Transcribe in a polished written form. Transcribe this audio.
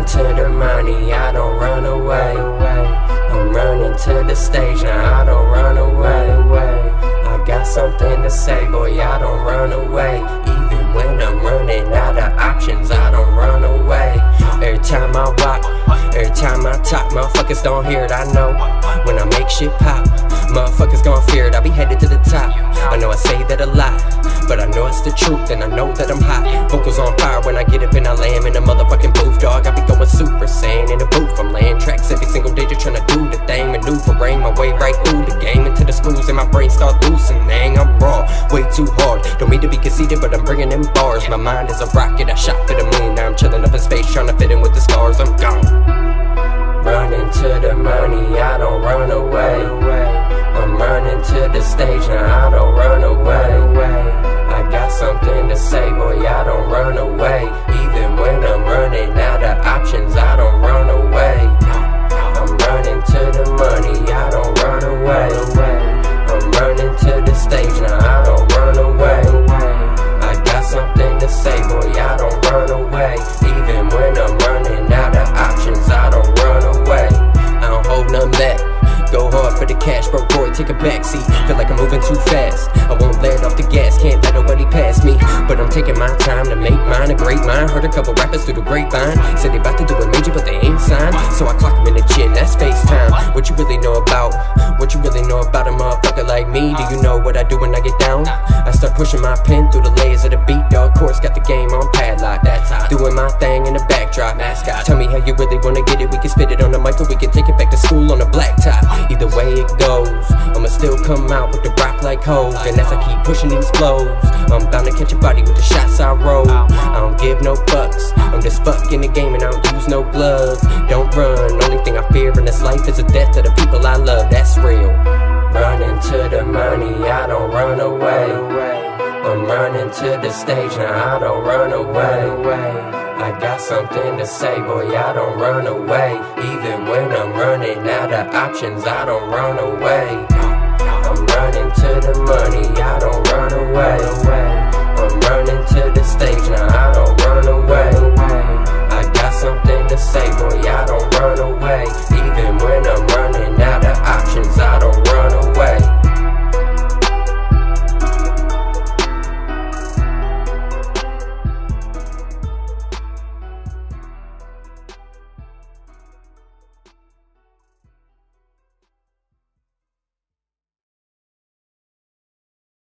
to the money, I don't run away. I'm running to the stage, now I don't run away. I got something to say, boy, I don't run away. Even when I'm running out of options, I don't run away. Every time I walk, every time I talk, motherfuckers don't hear it, I know. When I make shit pop, motherfuckers gon' fear it, I'll be headed to the top. I know I say that a lot, but I know it's the truth, and I know that I'm hot. Vocals on fire when I get up and I lay 'em in the motherfucking booth, dog. I be going super saiyan in the booth. I'm laying tracks every single day, just tryna do the thing, maneuvering my way right through the game into the schools, and my brain start loosening. I'm raw, way too hard. Don't mean to be conceited, but I'm bringing them bars. My mind is a rocket, I shot for the moon. Now I'm chilling up in space, tryna fit in with the stars. I'm gone. Running to the money, I don't run away. I'm running to the stage, now I don't run away. I got something to say, boy, I don't run away. Even when I'm running out of options, I don't run away. I'm running to the money, I don't run away. I'm running to the stage, now I don't run away. I got something to say, boy, I don't run away. Even when I'm running out of options, I don't run away. I don't hold none back. Go hard for the cash, broke boy, take a backseat. Feel like I'm moving too fast. I won't let off the gas, can't let nobody pass me. But I'm taking my time to make mine a great mind. Heard a couple rappers through the grapevine, said they about to do a major, but they ain't signed. So I clock them in the chin, that's FaceTime. What you really know about? What you really know about a motherfucker like me? Do you know what I do when I get down? I start pushing my pen through the layers of the beat, dog. Course got the game on padlock. That's how doing my thing in the backdrop. Mascot, tell me how you really wanna get it. We can spit it on the mic, or we can take it back to school on the blacktop. Either way it goes, I'ma still come out with the rock like Hov. And as I keep pushing these flows, I'm bound to catch a body with the shots I roll. I don't give no fucks, I'm just fucking the game and I don't use no gloves. Don't run, only thing I fear in this life is the death of the people I love, that's real. Running to the money, I don't run away. I'm running to the stage, now I don't run away. I got something to say, boy, I don't run away. Even when I'm running out of options, I don't run away. I'm running to the